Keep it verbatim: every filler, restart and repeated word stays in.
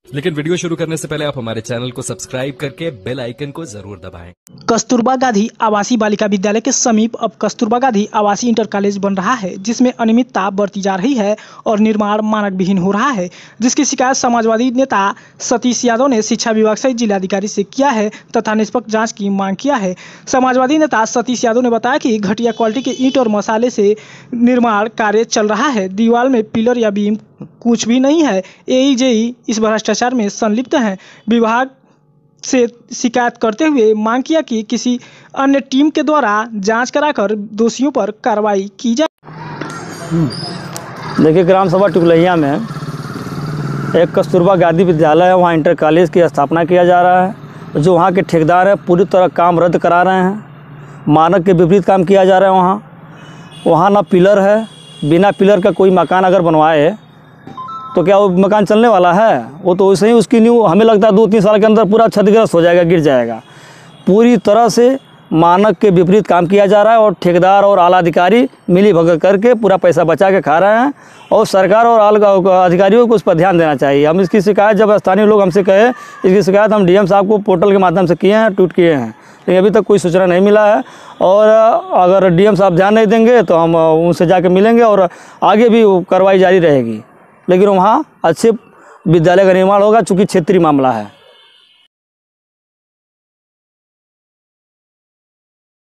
लेकिन वीडियो शुरू करने से पहले आप हमारे चैनल को सब्सक्राइब करके बेल आइकन को जरूर दबाएं। कस्तूरबा गांधी आवासीय बालिका विद्यालय के समीप अब कस्तूरबा गांधी आवासीय इंटर कॉलेज बन रहा है, जिसमें अनियमितता बढ़ती जा रही है और निर्माण मानक विहीन हो रहा है, जिसकी शिकायत समाजवादी नेता सतीश यादव ने शिक्षा विभाग सहित जिलाधिकारी से किया है तथा निष्पक्ष जाँच की मांग किया है। समाजवादी नेता सतीश यादव ने बताया कि घटिया क्वालिटी के ईंट और मसाले से निर्माण कार्य चल रहा है, दीवार में पिलर या बीम कुछ भी नहीं है। एईजेई इस भ्रष्टाचार में संलिप्त हैं। विभाग से शिकायत करते हुए मांग किया कि किसी अन्य टीम के द्वारा जांच कराकर दोषियों पर कार्रवाई की जाए। देखिए, ग्राम सभा टुकलैया में एक कस्तूरबा गांधी विद्यालय है, वहाँ इंटर कॉलेज की स्थापना किया जा रहा है। जो वहाँ के ठेकेदार हैं पूरी तरह काम रद्द करा रहे हैं, मानक के विपरीत काम किया जा रहा है। वहाँ वहाँ ना पिलर है, बिना पिलर का कोई मकान अगर बनवाए तो क्या वो मकान चलने वाला है? वो तो वैसे ही उसकी न्यू हमें लगता है दो तीन साल के अंदर पूरा क्षतिग्रस्त हो जाएगा, गिर जाएगा। पूरी तरह से मानक के विपरीत काम किया जा रहा है और ठेकेदार और आला अधिकारी मिली भगत करके पूरा पैसा बचा के खा रहे हैं और सरकार और आला अधिकारियों को उस पर ध्यान देना चाहिए। हम इसकी शिकायत जब स्थानीय लोग हमसे कहे, इसकी शिकायत हम डीएम साहब को पोर्टल के माध्यम से किए हैं, ट्वीट किए हैं, लेकिन अभी तक कोई सूचना नहीं मिला है। और अगर डीएम साहब ध्यान नहीं देंगे तो हम उनसे जाके मिलेंगे और आगे भी कार्रवाई जारी रहेगी। लेकिन वहाँ अच्छे विद्यालय का निर्माण होगा, चूँकि क्षेत्रीय मामला है।